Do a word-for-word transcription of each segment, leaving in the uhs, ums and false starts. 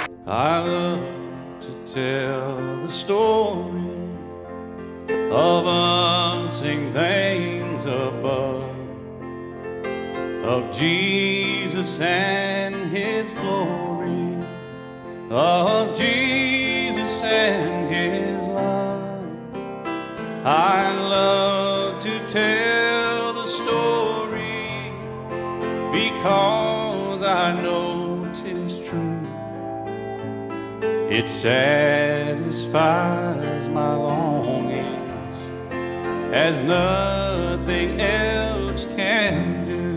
I love to tell the story of unseen things above, of Jesus and His glory, of Jesus and His love. I love to tell the story because I know 'tis true. It satisfies my longings as nothing else can do.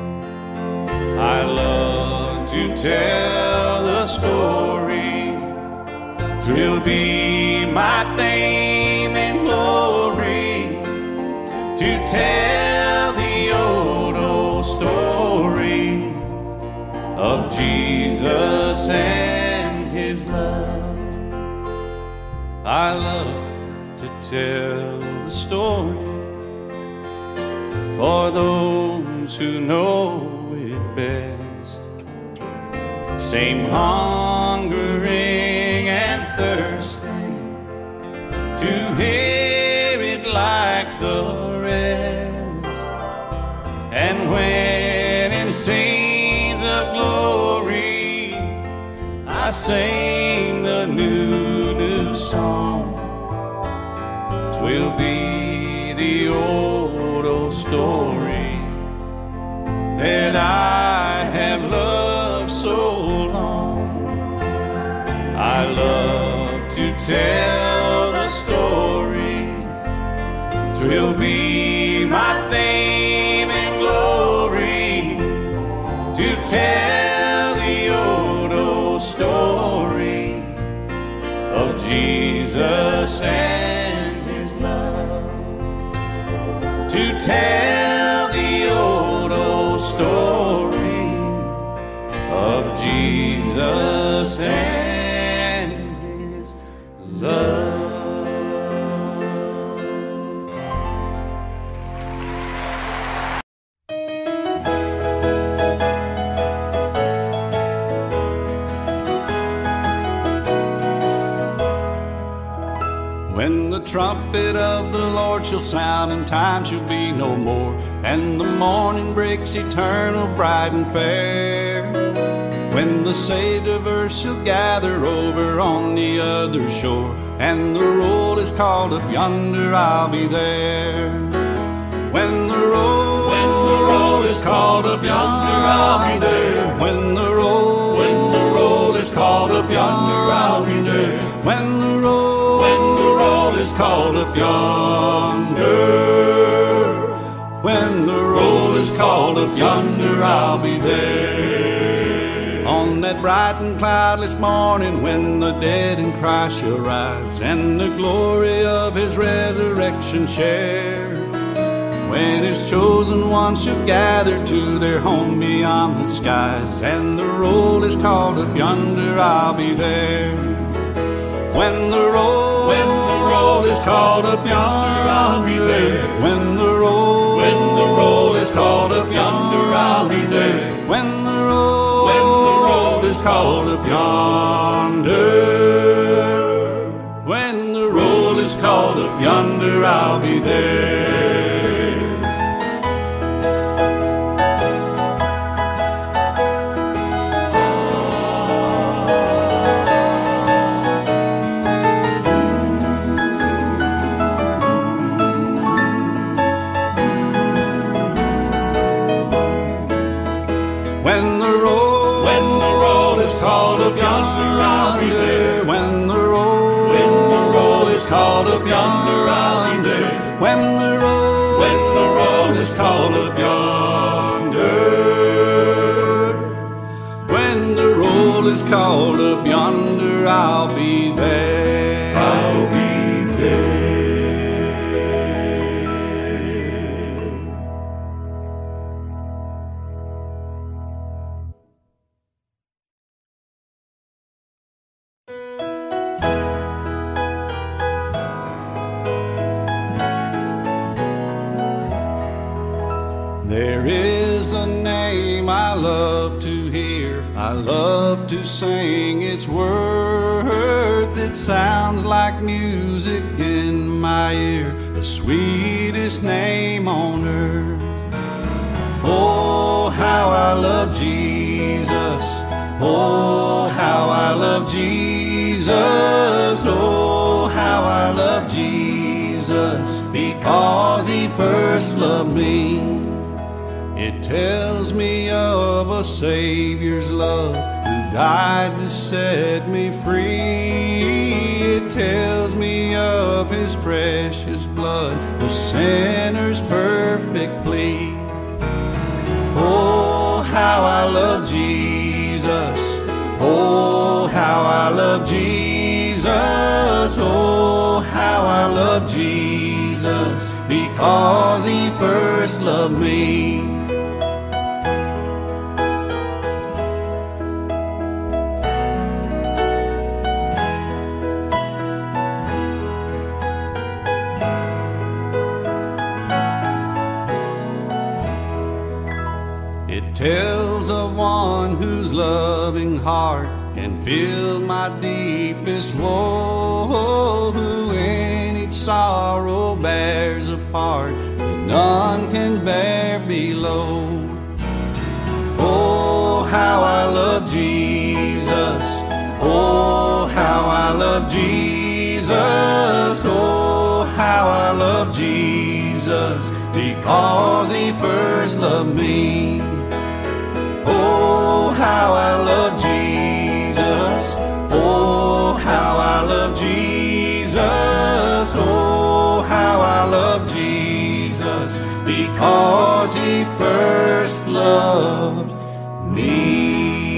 I love to tell the story, 'twill be my theme and glory, to tell the old, old story of Jesus and His love. I love to tell the story for those who know it best, same hungering and thirsting to hear it like the rest. And when in scenes of glory I sing the new, new song, 'twill be the old, old story that I have loved so long. I love to tell the story, 'twill be my theme and glory, to tell the old, old story of Jesus and His love, to tell the old, old story of Jesus and His love. When the trumpet of the Lord shall sound, and time shall be no more, and the morning breaks eternal, bright and fair. When the saved of earth shall gather over on the other shore, and the roll is called up yonder, I'll be there. When the roll, when the roll is called up yonder, I'll be there. When the roll, when the roll is called up yonder, I'll be there. When the roll, when the roll is called up yonder, when the roll is called up yonder, I'll be there. On that bright and cloudless morning, when the dead in Christ shall rise, and the glory of His resurrection share, when His chosen ones shall gather to their home beyond the skies, and the roll is called up yonder, I'll be there. When the roll, when the roll is called up yonder, I'll be there. When the roll, when the roll is called up yonder, I'll be there. When the roll, when the roll is called up yonder, when the roll is called up yonder, I'll be there. When the roll, when the roll is called up yonder, I'll be there. When the roll, when the roll is called up yonder, I'll be there. When the roll, when the roll is called up yonder, when the roll is called up yonder, I'll be there. I'll be there. There is a name I love to hear. I I love to sing its worth. It sounds like music in my ear, the sweetest name on earth. Oh, how I love Jesus. Oh, how I love Jesus. Oh, how I love Jesus, because he first loved me. It tells me of a Savior's love who died to set me free. It tells me of his precious blood, the sinner's perfect plea. Oh, how I love Jesus. Oh, how I love Jesus. Oh, how I love Jesus, because he first loved me. It tells of one whose loving heart can feel my deepest woe, who in each sorrow bears a part that none can bear below. Oh, how I love Jesus. Oh, how I love Jesus. Oh, how I love Jesus, because he first loved me. Oh, how I love Jesus. Oh, how I love Jesus. Oh, how I love Jesus, because he first loved me.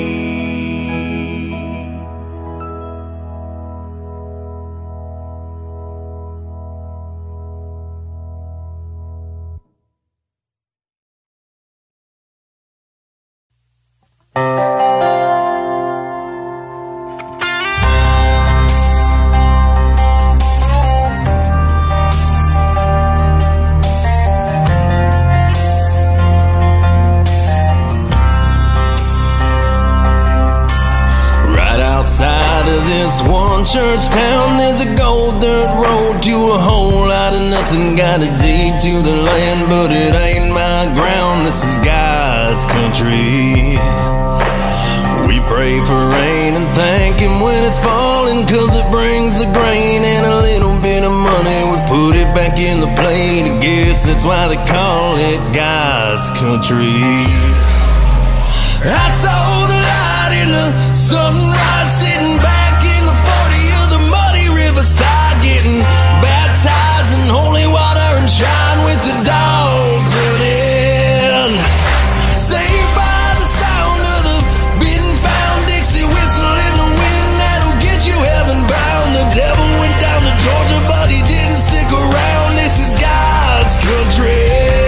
Church town, there's a gold dirt road to a whole lot of nothing. Got a deed to the land, but it ain't my ground. This is God's country. We pray for rain and thank him when it's falling, cause it brings the grain and a little bit of money. We put it back in the plate. I guess that's why they call it God's country. I saw the light in the sunrise, sitting back side, getting baptized in holy water and shine with the dogs running. Saved by the sound of the been found Dixie whistle in the wind that'll get you heaven bound. The devil went down to Georgia, but he didn't stick around. This is God's country.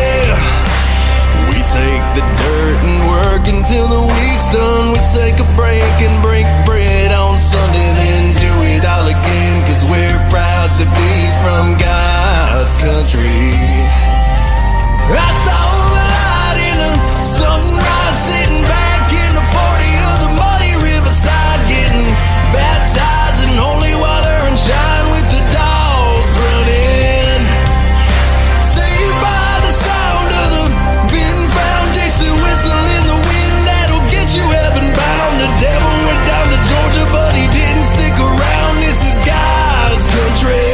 We take the dirt and work until the week's done. We take a break and break bread on Sunday, then do it all again, cause we're proud to be from God's country. I saw the light in the sunrise, sitting back in the forty of the muddy riverside, getting baptized in holy water and shine with the dogs running. Saved by the sound of the been found Dixie whistle in the wind that'll get you heaven bound. The devil went down to Georgia, but he didn't stick around. This is God's country.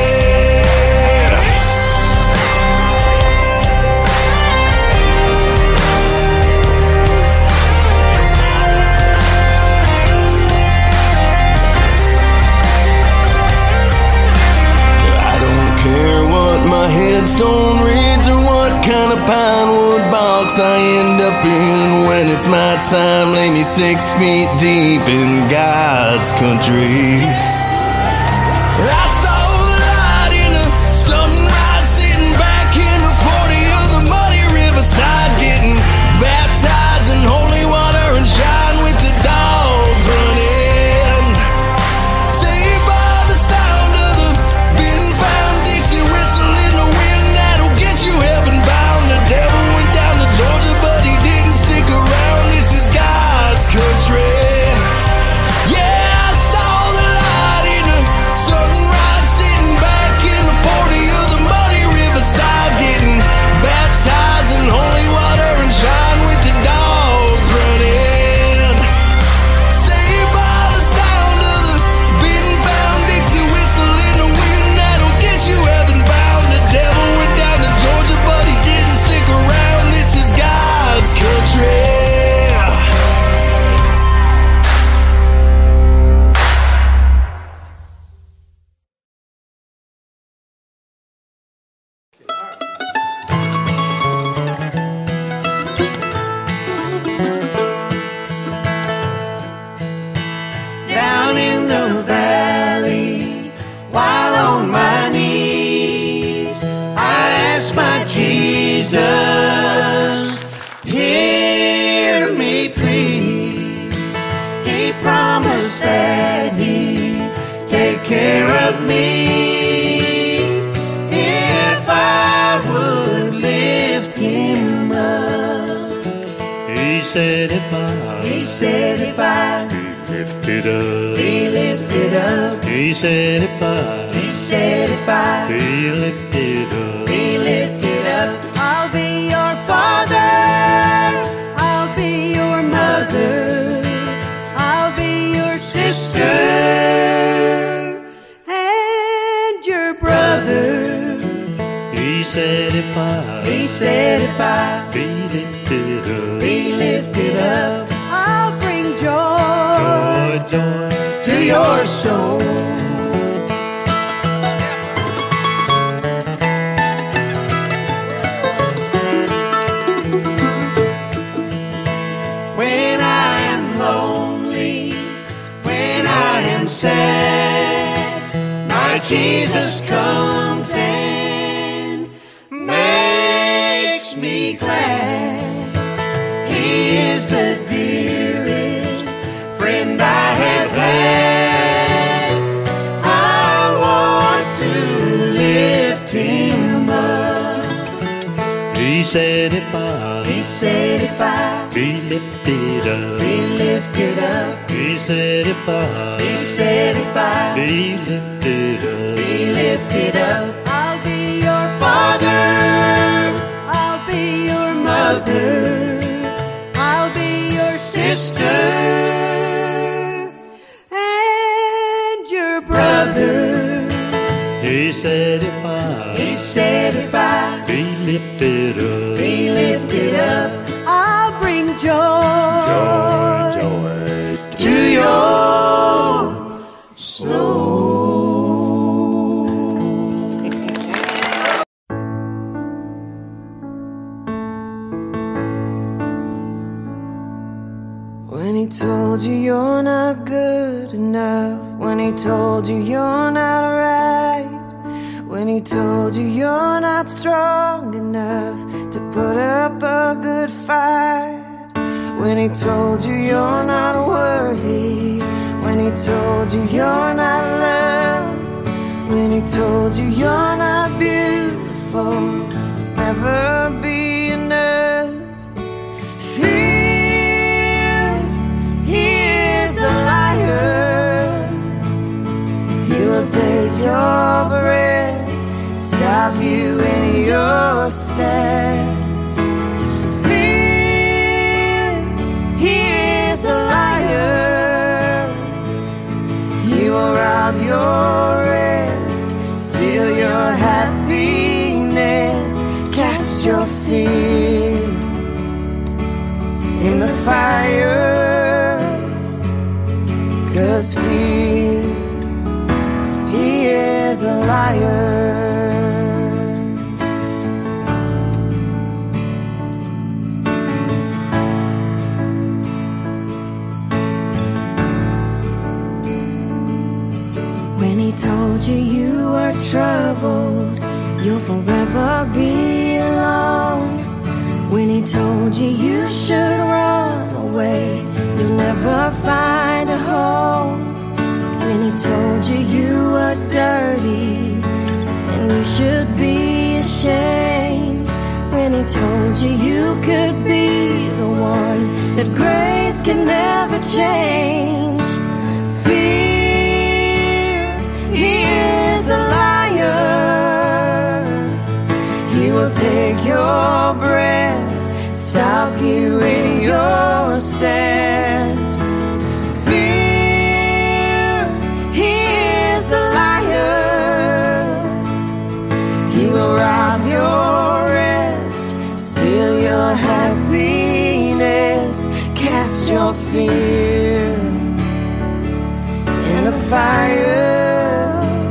I don't care what my headstone reads or what kind of pine wood box I end up in. When it's my time, lay me six feet deep in God's country. I saw the light in the sunrise, sitting back in the forty of the muddy riverside, getting baptized in holy water and shine with the dogs running. Saved by the sound of the been found Dixie whistle in the wind that'll get you heaven bound. The devil went down to Georgia, but he didn't stick around. This is God's country. take care of me if I would lift him up. He said if I, he said if I be lifted up, be lifted up. He said if I, he said if I be lifted up, be lifted up. I'll be your father, I'll be your mother, I'll be your sister and your brother. He said if I, he said if I be lifted up, be lifted up, I'll bring joy, joy, joy to your soul. When I am lonely, when I am sad, my Jesus comes and makes me glad. He is the dearest friend I have had. I want to lift him up. He said if I, he said if I be lifted up, be lifted up. He said if I, he said if I be lifted up, be lifted up. I'll be your father, I'll be your mother, I'll be your sister and your brother. He said if I, he said if I be lifted up, be lifted up, I'll bring joy, joy, joy to your soul. When he told you you're not good enough, when he told you you're not right, when he told you you're not strong enough to put up a good fight, when he told you you're not worthy, when he told you you're not loved, when he told you you're not beautiful, never be enough. Fear, he is a liar. He will take your breath, stop you in your steps. Fear, he is a liar. He will rob your rest, steal your happiness, cast your fear in the fire. 'Cause fear, he is a liar. When he told you you were troubled, you'll forever be alone. When he told you you should run away, you'll never find a home. When he told you you were dirty and you should be ashamed. When he told you you could be the one that grace can never change. Fear, he is a liar. He will take your breath, stop you in your steps. Fear, he is a liar. He will rob your rest, steal your happiness, cast your fear in the fire.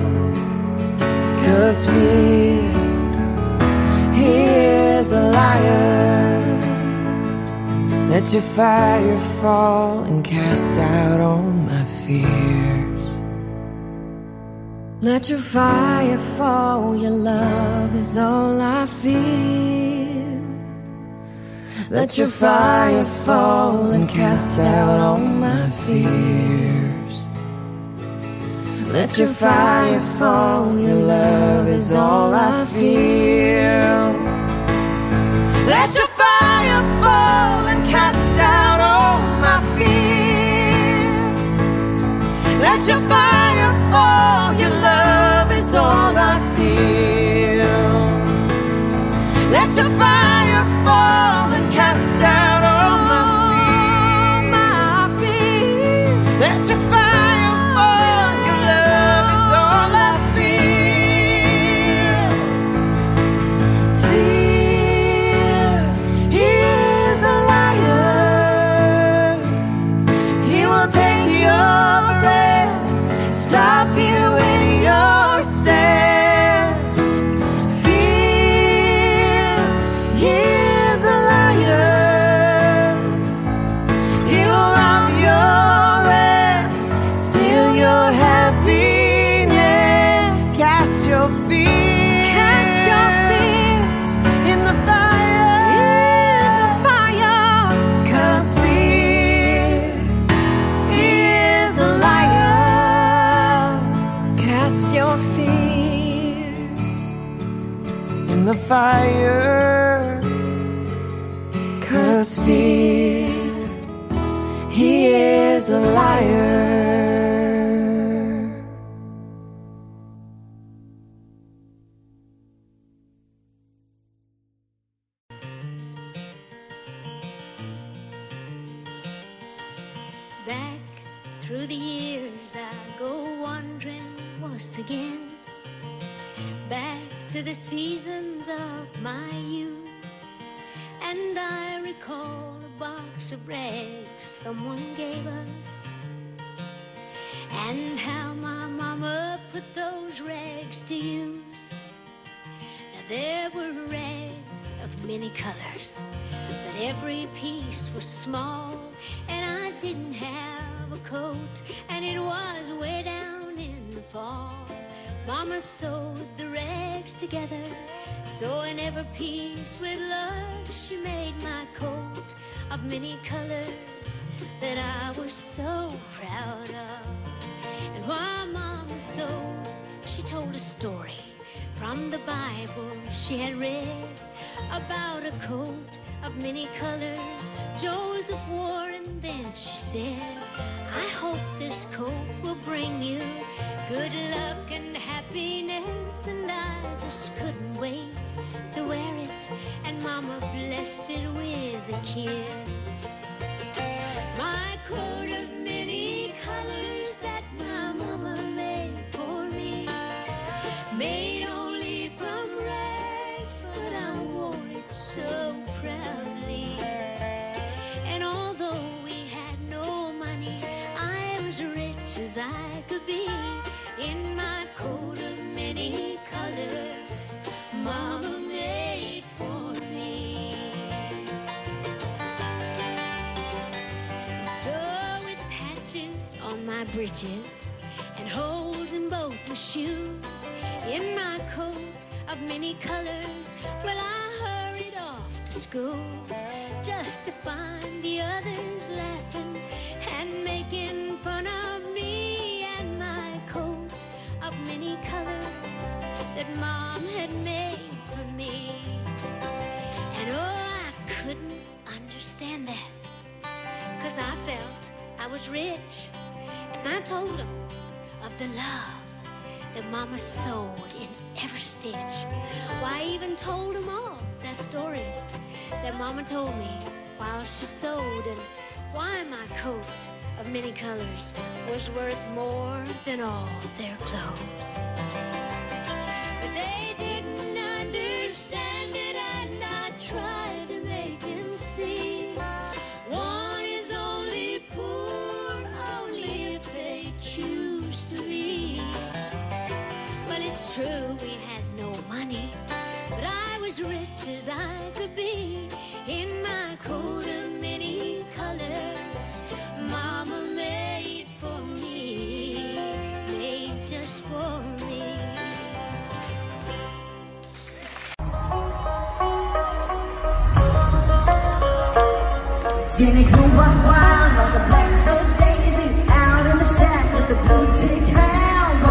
'Cause fear, he is a liar. Let your fire fall and cast out all my fears. Let your fire fall, your love is all I feel. Let your fire fall and cast out all my fears. Let your fire fall, your love is all I feel. Let your fire fall and cast out all my fears. Let your fire fall, your love is all I feel. Let your fire fall and cast out all my fears. Let your fire stop you in your steps. Fear, he is a liar. He will rob your rest, steal your happiness. Cast your fears, cast your fears in the fire, in the fire. 'Cause fear, he is a liar. Cast your fears in the fire. 'Cause fear, he is a liar. Back through the years I go wandering once again, back to the seasons of my youth. And I recall a box of rags someone gave us, and how my mama put those rags to use. Now there were rags of many colors, but every piece was small, and I didn't have a coat, and it was way down in the fall. Mama sewed the rags together, sewing every piece with love. She made my coat of many colors that I was so proud of. And while Mama sewed, she told a story from the Bible she had read about a coat of many colors Joseph wore. And then she said, I hope this coat will bring you good luck and happiness. And I just couldn't wait to wear it, and Mama blessed it with a kiss. My coat of many colors that my Mama made for me, made only from rags, but I wore it so proudly. And although we had no money, I was rich as I could be in my coat of many colors Mama made for me. So with patches on my breeches and holes in both my shoes, in my coat of many colors, well, I hurried off to school, just to find the others laughing and making fun of me and my coat of many colors that Mom had made for me. And oh, I couldn't understand that, 'cause I felt I was rich. And I told them of the love that Mama sewed in every stitch. Why, I even told them all that story that Mama told me while she sewed, and why my coat of many colors was worth more than all their clothes. But they didn't understand it, and I tried to make them see. One is only poor, only if they choose to be. Well, it's true we had no money, but I was rich as I could be in my coat of many colors Mama made for me, made just for me. Jenny grew up wild like a black-haired daisy, out in the shack with the blue tick hound.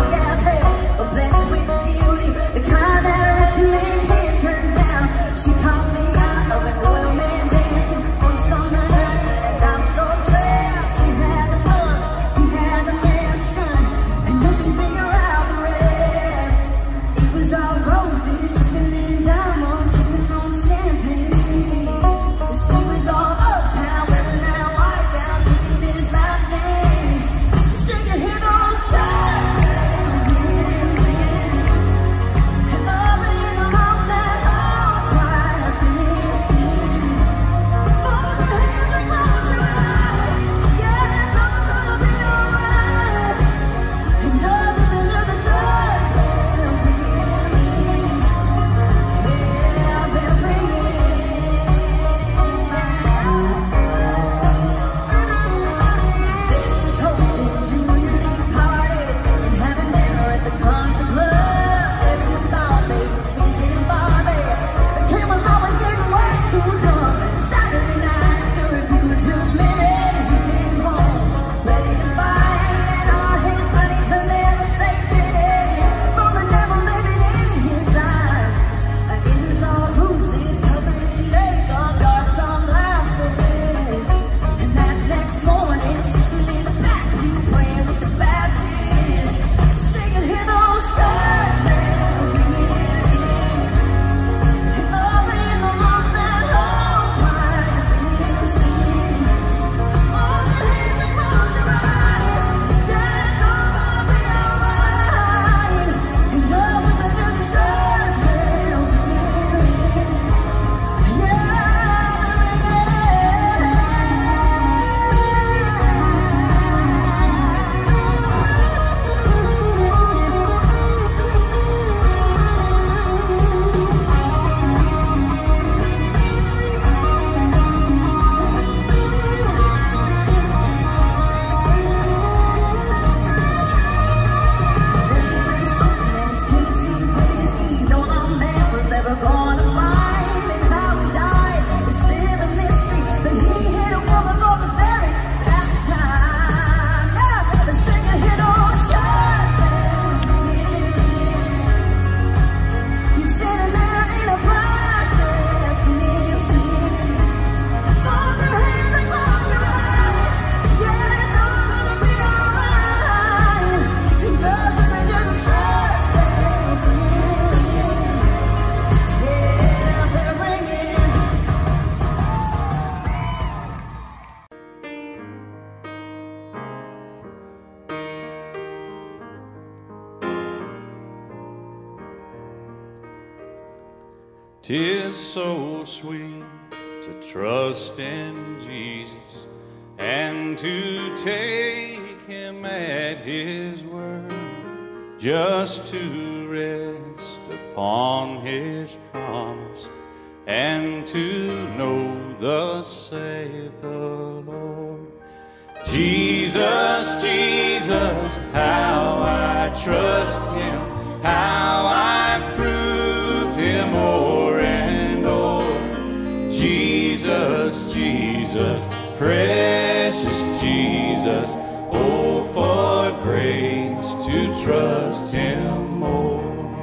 'Tis so sweet to trust in Jesus and to take him at his word, just to rest upon his promise and to know thus saith the Lord. Jesus, Jesus, how I trust him, how I prove him o'er and o'er. Jesus, Jesus, precious Jesus, oh, for grace to trust him more.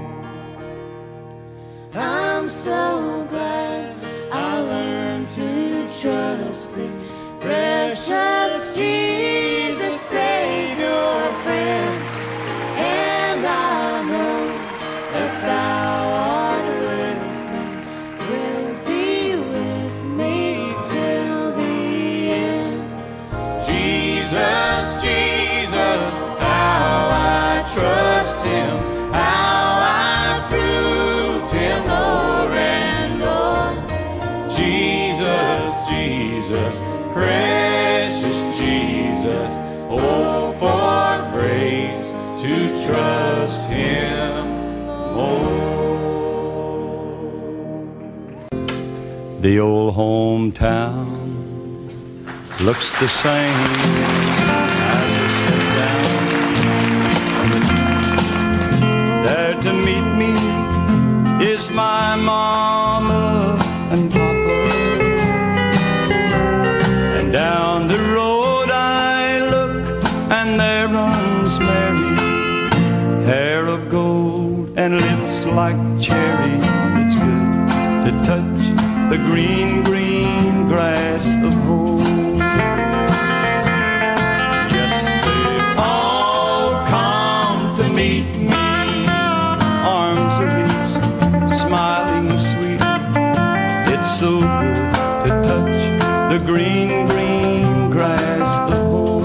I'm so glad I learned to trust thee, precious Jesus, Savior, friend. And I know that thou art with me, will be with me till the end. Jesus, Jesus, how I trust him, how I proved him o'er and o'er. Jesus, Jesus, precious Jesus, oh, for grace to trust him more. The old hometown looks the same as I step down. There to meet me is my mama and papa, and down the road I look and there runs Mary, hair of gold and lips like cherries. It's good to touch the green, green grass of home. Yes, they've all come to meet me, arms are reached, smiling sweet. It's so good to touch the green, green grass of home.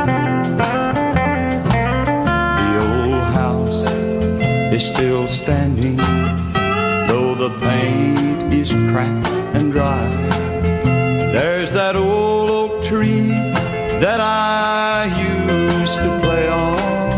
The old house is still standing, though the paint is cracked and dry. There's that old oak tree that I used to play on,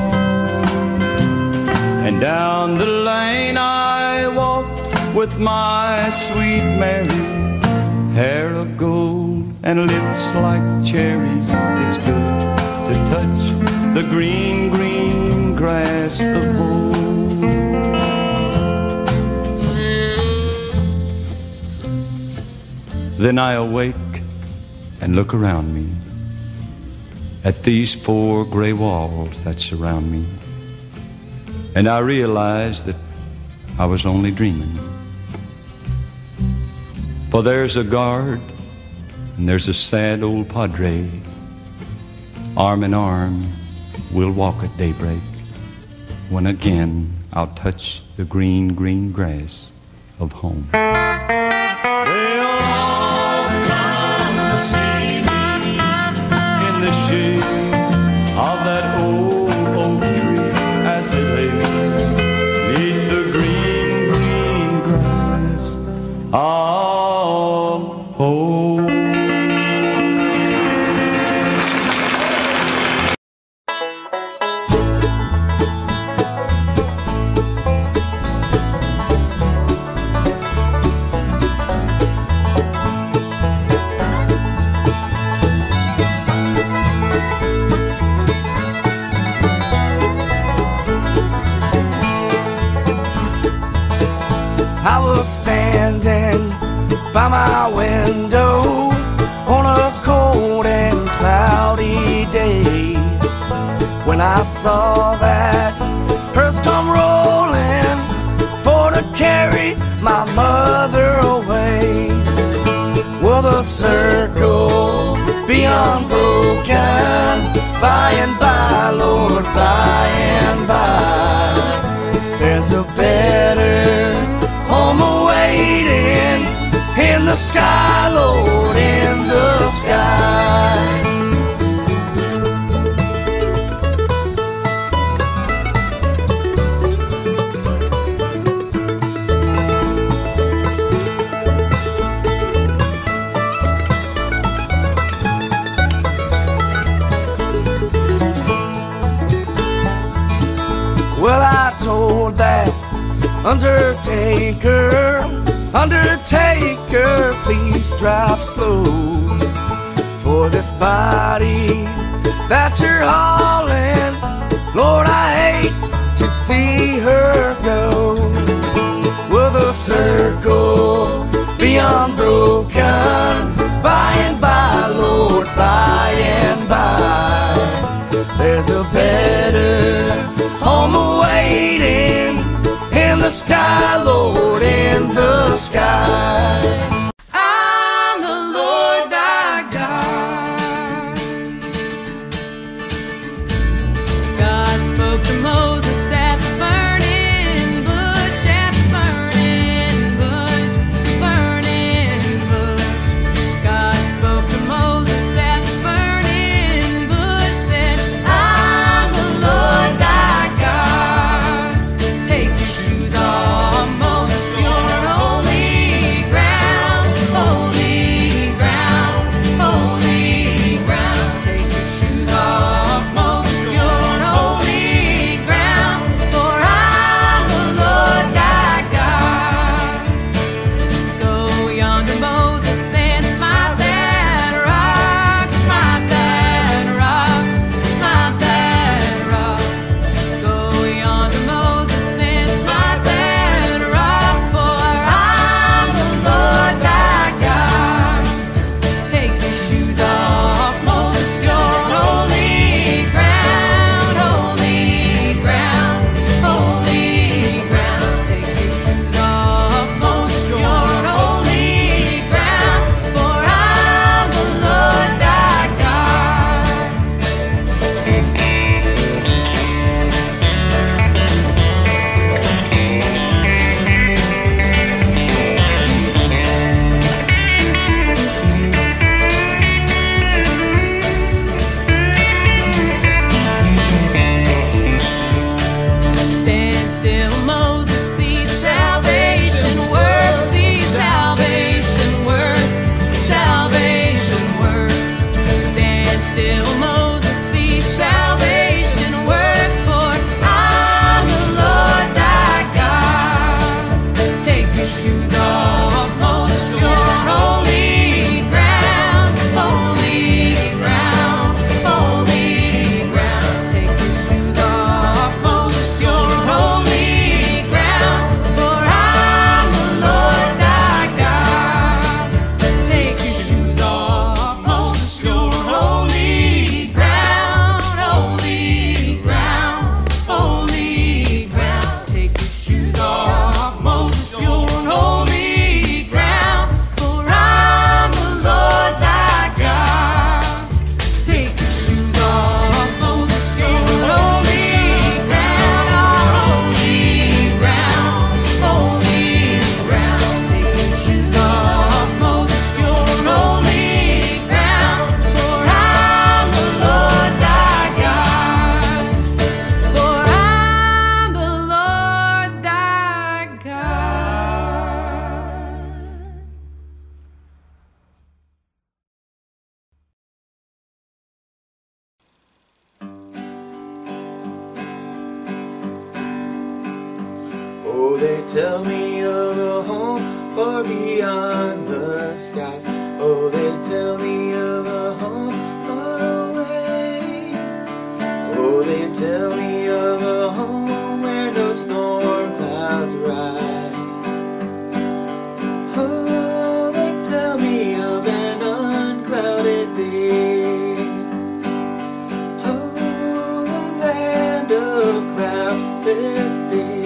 and down the lane I walked with my sweet Mary, hair of gold and lips like cherries. It's good to touch the green, green grass of home. Then I awake and look around me at these four gray walls that surround me, and I realize that I was only dreaming. For there's a guard and there's a sad old padre. Arm in arm we'll walk at daybreak, when again I'll touch the green, green grass of home. They'll all come to see me in the shade of that old oak tree as they lay me neath the green, green grass of home. I was standing by my window on a cold and cloudy day when I saw that hearse come rolling for to carry my mother away. Will the circle be unbroken by and by, Lord, by and by? There's a better home awaiting in the sky, Lord, in the sky. that Undertaker, Undertaker, please drive slow. For this body that you're hauling, Lord, I hate to see her go. Will the circle be unbroken by and by, Lord, by and by? There's a better home awaiting in the sky, Lord, in the sky. I'm the Lord thy God. God spoke to Moses at the burning bush, at the burning bush, burning bush. God spoke to Moses at the burning bush, said, I'm the Lord thy God. Take your shoes off, Moses, you're on holy ground, holy ground, holy ground. Take your shoes off, Moses, you're on holy ground, for I'm the Lord thy God. Go yonder, Moses, and smite that rock, smite that rock, smite that rock. Go yonder, Moses, and smite that rock, for I'm the Lord thy God. Take your shoes off, Moses, you're on holy ground, holy ground, holy ground. Take your shoes off, Moses, you're on holy ground, for I'm the Lord thy God. Stand still, Moses, see salvation work, see salvation work, salvation work. Stand still, Moses, see salvation work, for I'm the Lord thy God. Take your shoes off, Moses, you're on holy ground, holy ground, holy ground. Take your shoes off, Moses, you're on holy ground, for I'm the Lord thy God. Take your shoes off, Moses, you're on holy ground, holy ground, holy ground. Take your shoes off, Moses, you're on holy ground, for I'm the Lord thy God. Take your shoes off, Moses, you're on holy ground, holy ground, holy ground. Take your shoes off, Moses, you're on holy ground, for I'm the Lord thy God. For I'm the Lord thy God. Oh, they tell me of a home far beyond the skies. Oh, they tell me of a home far away. Oh, they tell me of a home where no storm clouds rise. Oh, they tell me of an unclouded day. Oh, the land of cloudless days.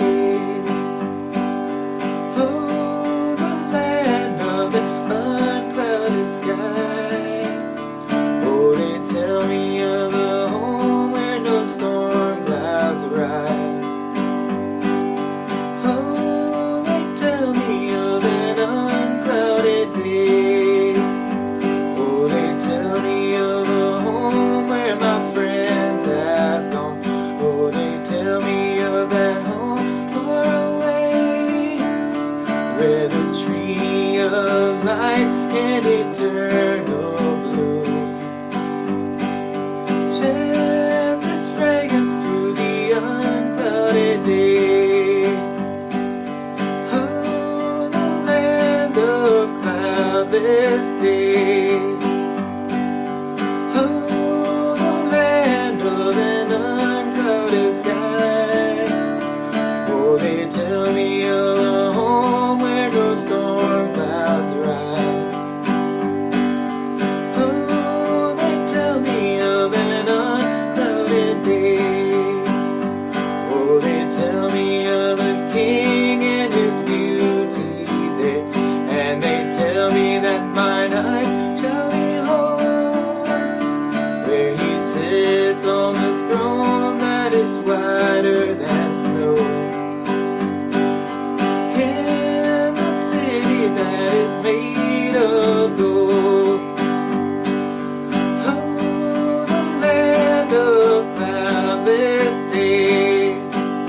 Oh, the land of an unclouded sky. Oh, they tell me of a home where no storm clouds rise. Oh, they tell me of an unclouded day. Oh, they tell me of a home where my friends have gone. Oh, they tell me of that home whiter than snow. In the city that is made of gold. Oh, the land of cloudless days.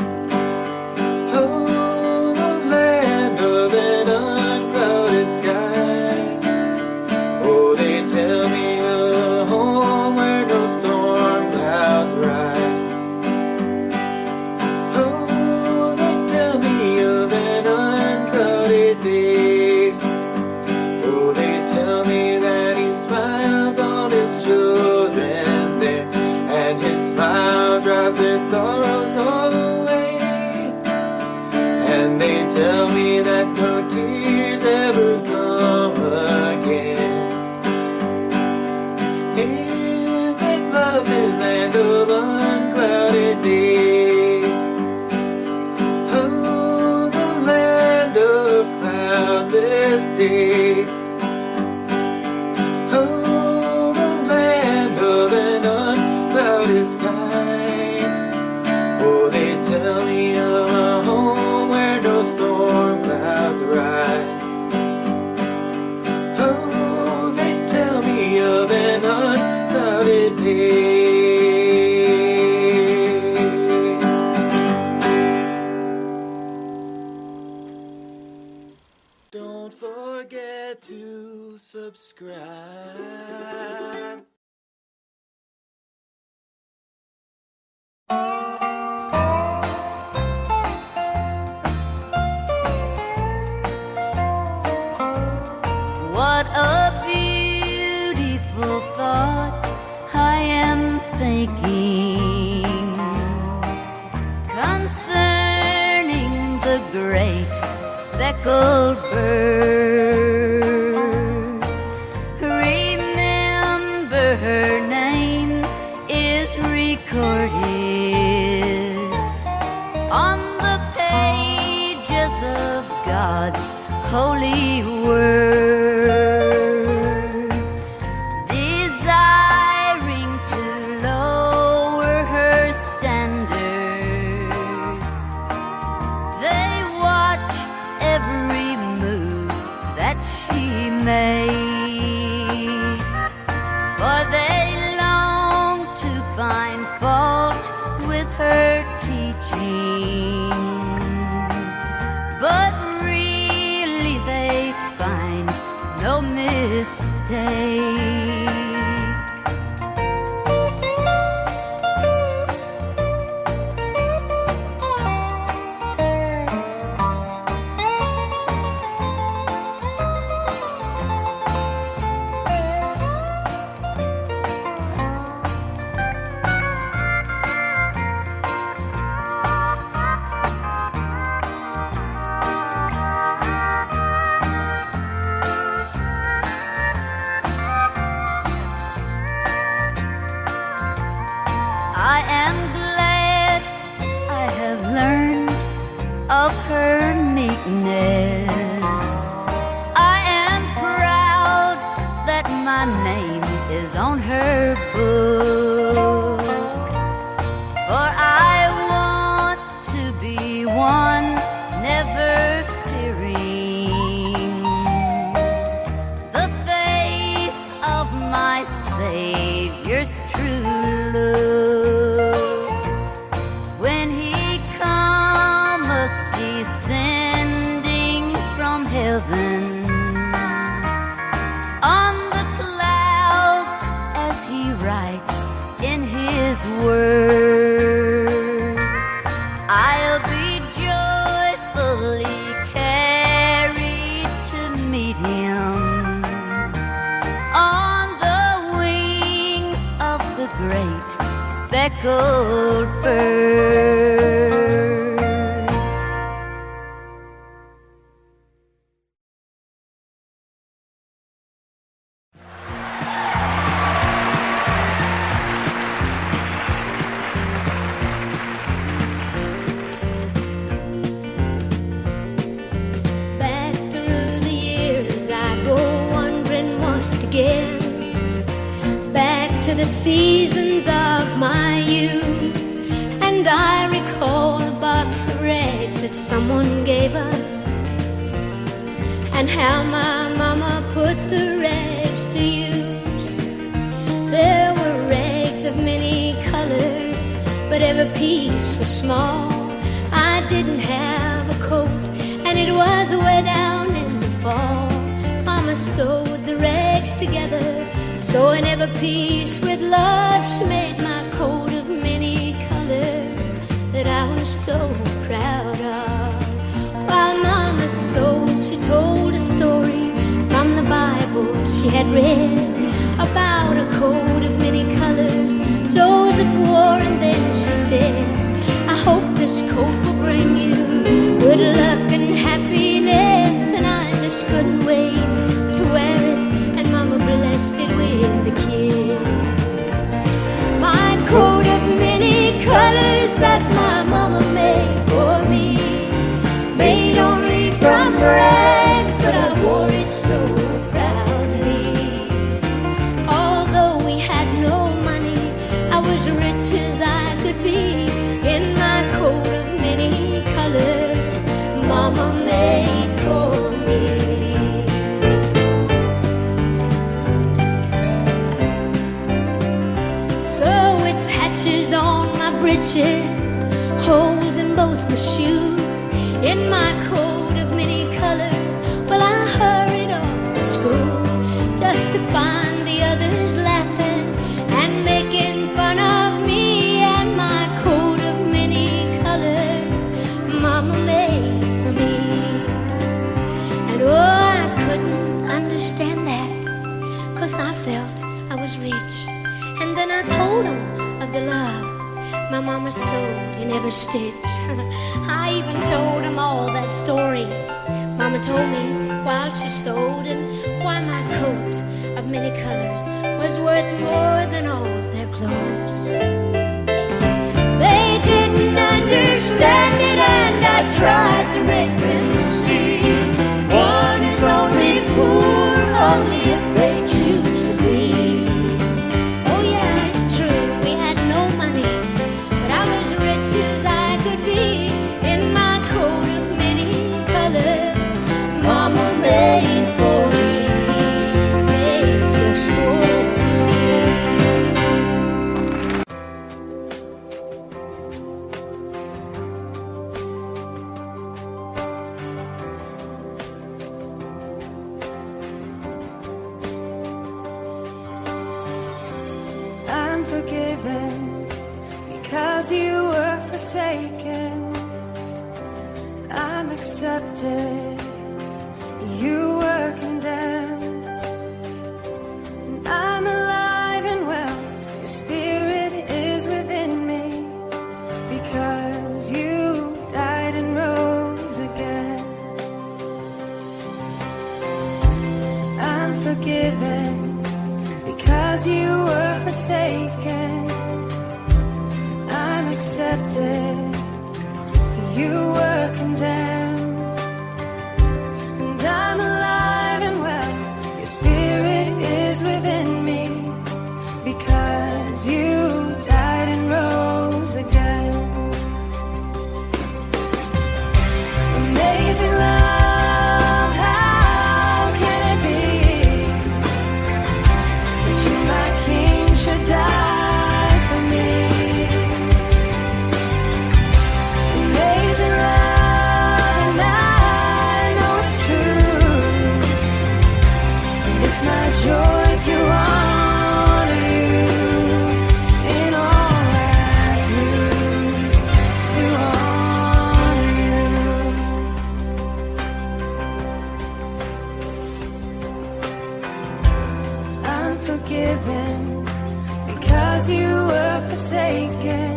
Oh, the land of an unclouded sky. Oh, they tell me a home where no storm clouds rise. Oh, they tell me of an unclouded day. Oh, they tell me that he smiles on his children there, and his smile drives their sorrows all away. And they tell me that no tears ever come again. In that lovely land of unclouded day. Oh, the land of cloudless days. Oh, the land of an unclouded sky. Oh, they tell me of a home where no storm clouds rise. Oh, they tell me of an unclouded day. Don't forget to subscribe. What a beautiful thought I am thinking concerning the great speckled bird. Remember, her name is recorded on the pages of God's holy word, desiring to lower her standards. They watch every move that she makes, for they long to find fault with her teaching. But they find no mistake. I am glad I have learned of her meekness. I am proud that my name is on her book, for I want to be one never fearing the face of my Savior's true love. When he cometh descending from heaven on the clouds, as he writes in his word, I'll be joyfully carried to meet him on the wings of the great speckled bird. Back through the years I go wandering once again, back to the seasons of my youth, and And I recall a box of rags that someone gave us, and how my mama put the rags to use. There were rags of many colors, but every piece was small. I didn't have a coat, and it was way down in the fall. Mama sewed the rags together, sewing every piece with love. She made my coat of many colors that I was so proud of. While Mama sewed, she told a story from the Bible she had read about a coat of many colors Joseph wore, and then she said, I hope this coat will bring you good luck and happiness. And I just couldn't wait to wear it, and Mama blessed it with a kiss. My coat of many colors that my mama made for me, made only from rags, but I wore it so proudly. Although we had no money, I was rich as I could be in my coat of many colors Mama made for me. Patches on my breeches, holes in both my shoes, in my coat of many colors. Well, I hurried off to school just to find the others laughing and making fun of me and my coat of many colors Mama made for me. And oh, I couldn't understand that, 'cause I felt I was rich. And then I told them of the love my mama sewed in every stitch. I even told him all that story Mama told me while she sewed, and why my coat of many colors was worth more than all their clothes. They didn't understand it, and I tried to make them see one is only poor only if they choose to be. As I could be in my coat of many colors Mama made for me, made just for me. I'm forgiven because you were forsaken. I'm accepted, you were condemned. And I'm alive and well, your spirit is within me, because you died and rose again. I'm forgiven because you were forsaken. I'm accepted, you were condemned. And I'm alive and well, your spirit is within me, because you died and rose again. Amazing love, how can it be that you, my King, should die for me? Joy to honor you in all I do, to honor you. I'm forgiven because you were forsaken.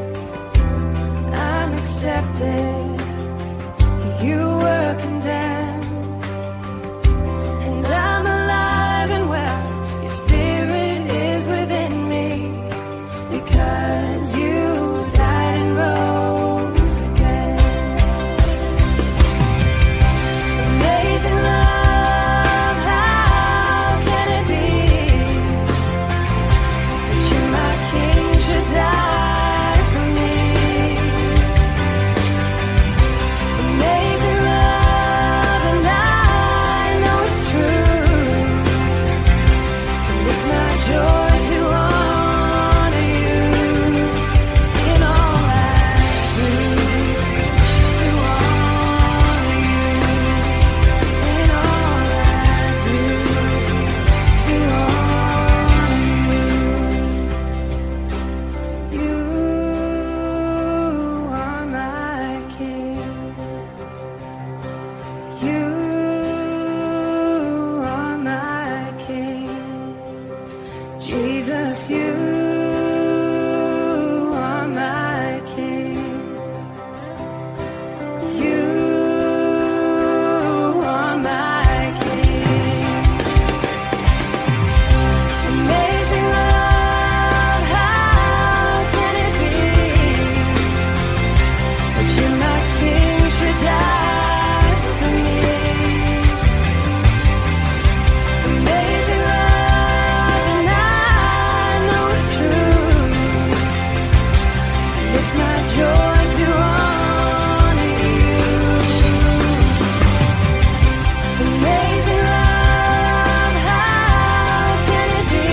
I'm accepted, you were condemned. And I'm alive and well, your spirit is within me, because you died and rose again. Amazing love, how can it be that you, my King, should die for me? joy to honor you. Amazing love, how can it be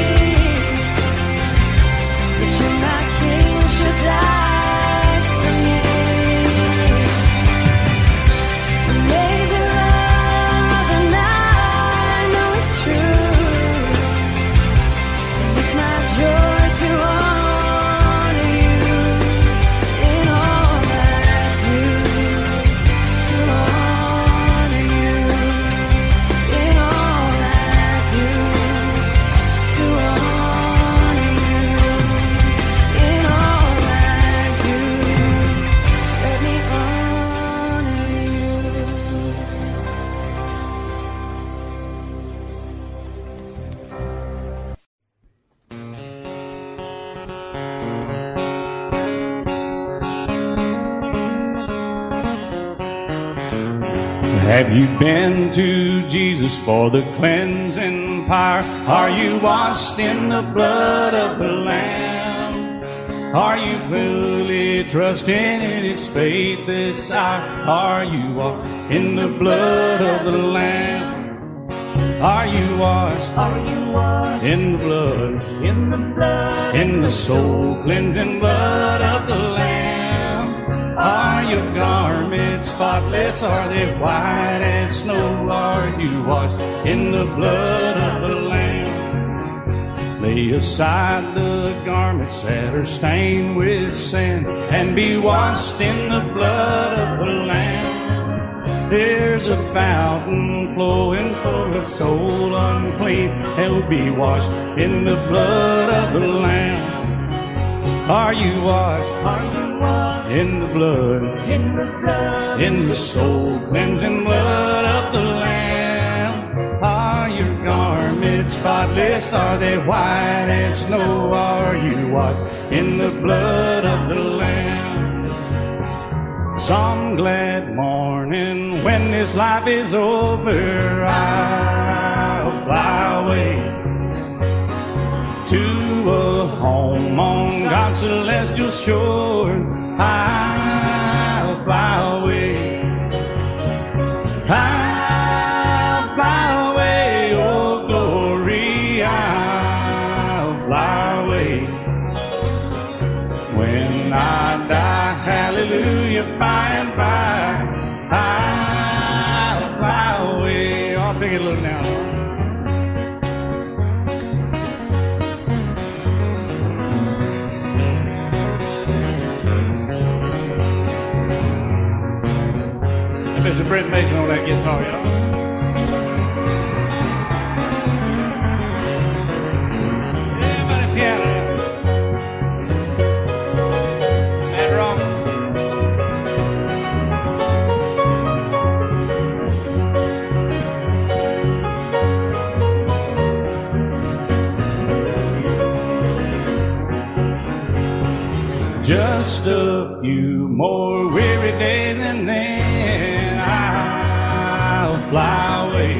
that you, my King, should die for me? Amazing love, and I know it's true. It's my joy to honor you in all that I do. To honor you in all that I do. To honor you in all that I do. Let me honor you. Have you been to Jesus for the cleansing power? Are you washed in the blood of the Lamb? Are you fully trusting in His faith this hour? Are you washed in the blood of the Lamb? Are you washed? Are you washed In the blood, in the blood? in the soul cleansing blood of the Lamb? Are your garments spotless? Are they white as snow? Are you washed in the blood of the Lamb? Lay aside the garments that are stained with sin and be washed in the blood of the Lamb. There's a fountain flowing for a soul unclean. They'll be washed in the blood of the Lamb. Are you washed? Are you washed In the blood, in the blood? in the soul cleansing blood of the Lamb? Are your garments spotless? Are they white as snow? Are you washed in the blood of the Lamb? Some glad morning when this life is over, I'll fly away to a home on God's celestial shore. I'll fly away. I'll fly away, oh glory. I'll fly away. When I die, hallelujah, by and by, I'll fly away. Oh, I'll pick it a little down. Mister Brent Mason on that guitar, y'all. Everybody piano. Matt Rock. Just a few more weary days and then I'll fly away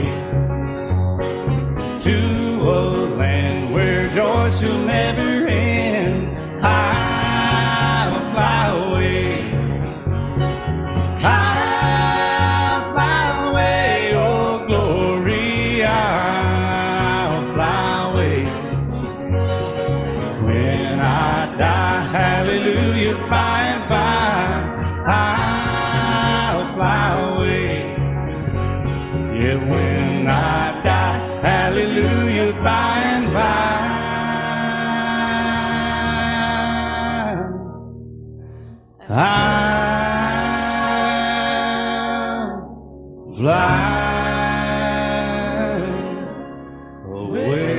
to a land where joy shall never end. I'll fly away. I'll fly away, oh glory. I'll fly away. When I die, hallelujah, by and by, I'll fly away. Yeah, when I die, hallelujah, by and by, I'll fly away.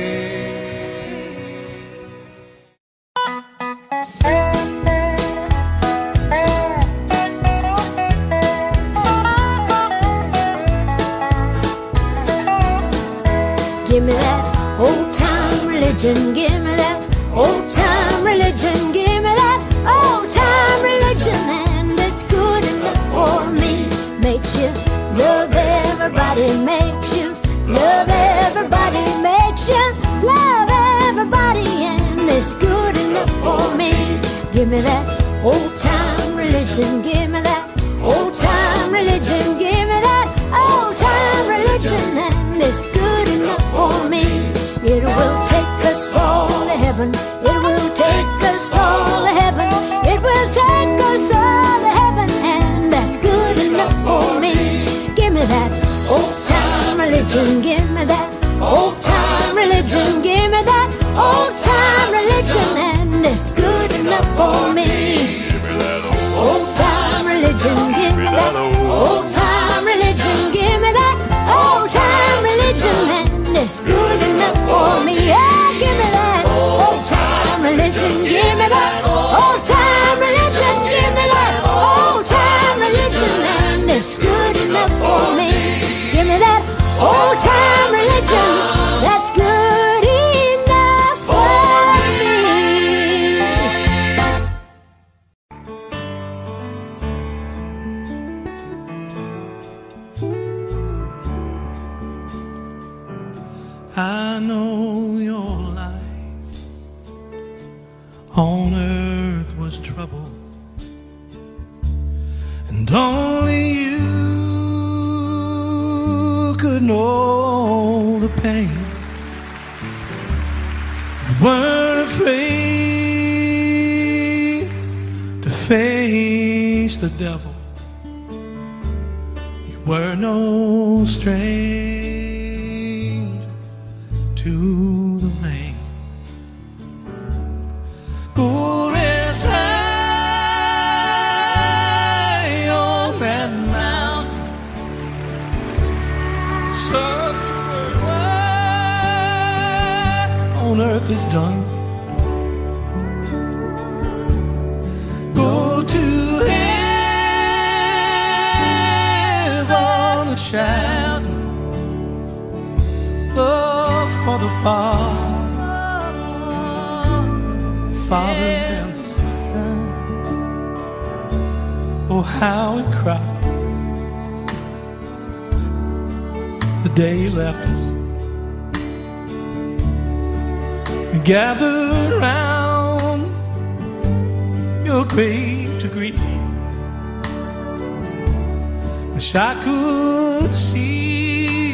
Give me that old time religion, give me that old time religion, give me that old time religion, and it's good enough for me. Makes you love everybody, makes you love everybody, makes you love everybody, and it's good enough for me. Give me that old time religion. Give me that old time religion. Give me that old time religion, and it's good enough for me. It will take us all to heaven. It will take us all to heaven. It will take us all to heaven, and that's good enough for me. Give me that old time religion. Give me that old time religion. Give me that old time religion, and it's good enough for me. Old time religion. Give me that old time religion. Give me that old time religion, and it's good enough for me. Yeah, give me that old time religion. Give me that old time religion. Give me that old time religion, and it's good enough for me. Give me that old time religion. That's good enough for me. I know your life on earth was trouble, and only you could know the pain. You weren't afraid to face the devil. You were no stranger to the rain. Go rest high on that mountain, son, on earth is done. Go to heaven and shout love for the Father, Father and the Son. Oh, how we cried the day He left us. We gathered round your grave to grieve. Wish I could see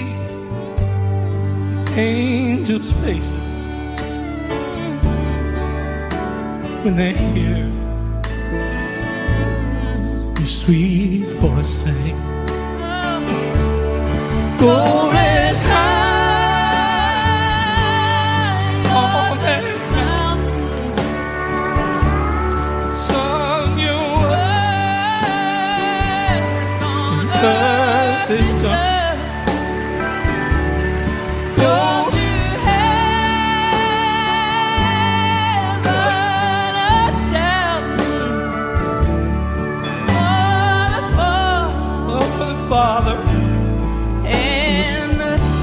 angels' faces when they hear your sweet voice sing. Go rest high on that mountain, son, your work on earth is done. Father and the Son.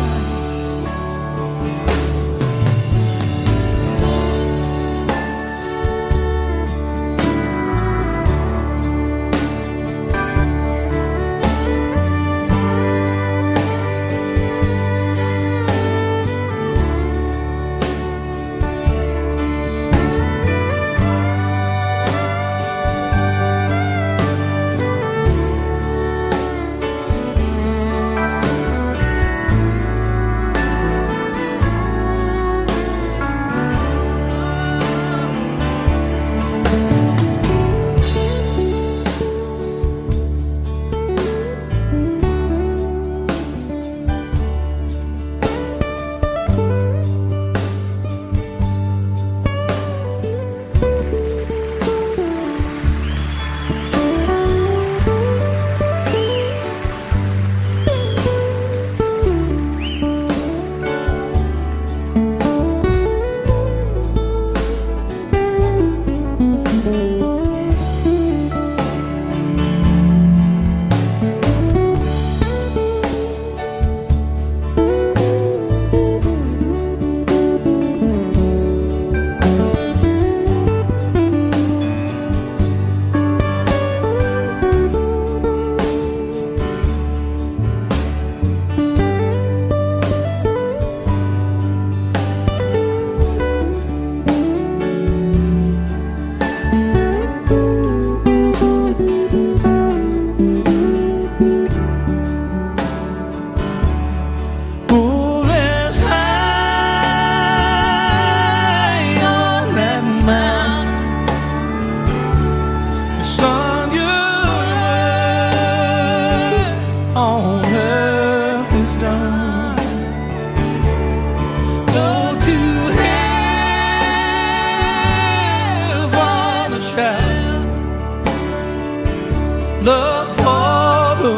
love for the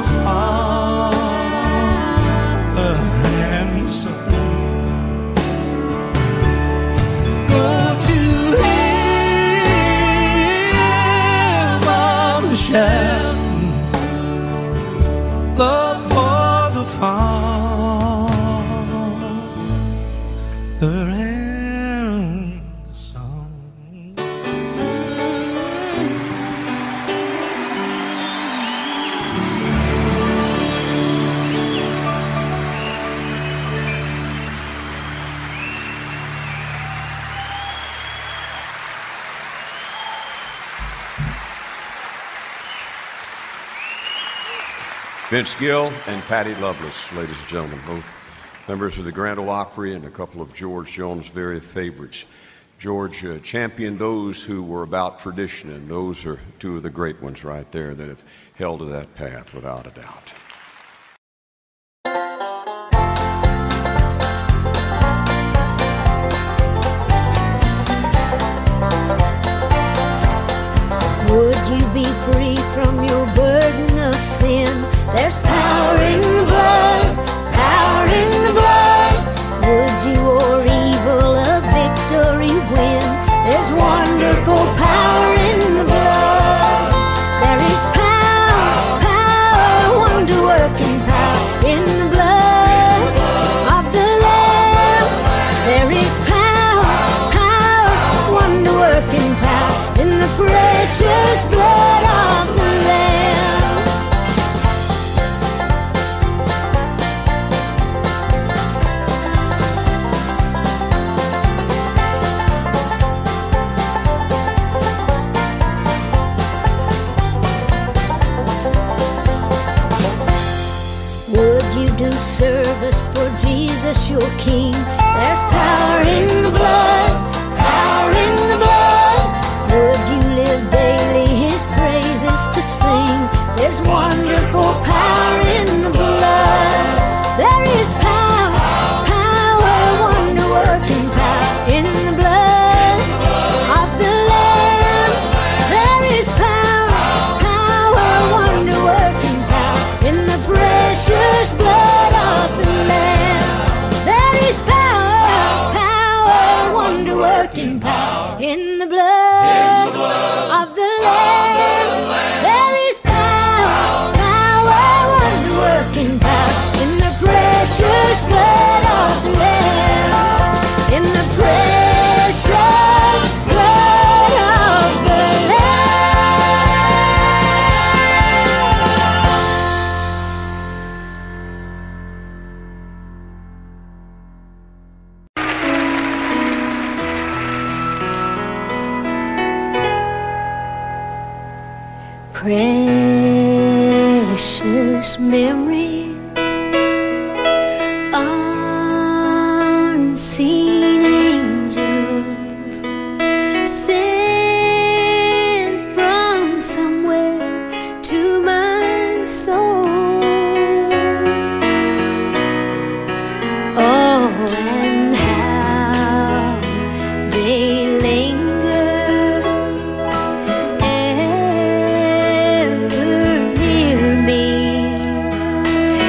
Father and Son. Go to heaven, shout love for the Father and Son. Vince Gill and Patty Loveless, ladies and gentlemen, both members of the Grand Ole Opry and a couple of George Jones' very favorites. George uh, championed those who were about tradition, and those are two of the great ones right there that have held to that path without a doubt. Would you be free from your burden of sin? There's power in the blood, power in the blood. Would you or evil a victory win? There's wonderful power in the blood. There is power, power, wonder-working power in the blood of the Lamb. There is power, power, wonder-working power in the precious blood of the Lamb. Would you do service for Jesus your King? There's power in the blood, power in the blood. Would you live daily his praises to sing? There's wonderful power in the blood. There is power, power, wonder-working power in the blood of the Lamb. There is power, power, wonder-working power in the precious blood of the Lamb. There is power, power, wonder-working power in the blood of the Lamb. There is power, power, wonder-working power in the precious blood of the Lamb. In the precious blood of the precious memories, unseen angels sent from somewhere to my soul. Oh, and how they linger ever near me.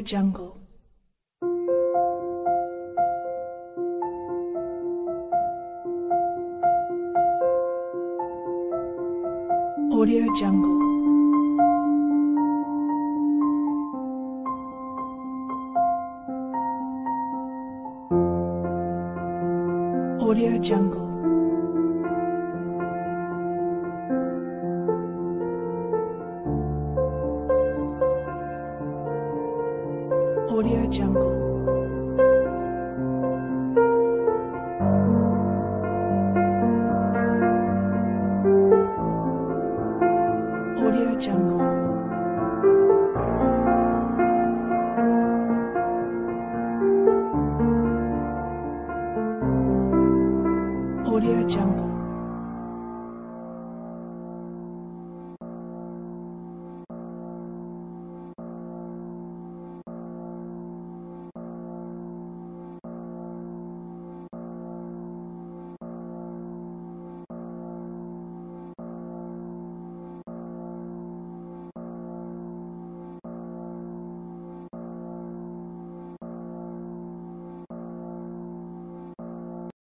Audio Jungle. Audio Jungle. Audio Jungle. Audio Jungle. Audio Jungle. Audio Jungle.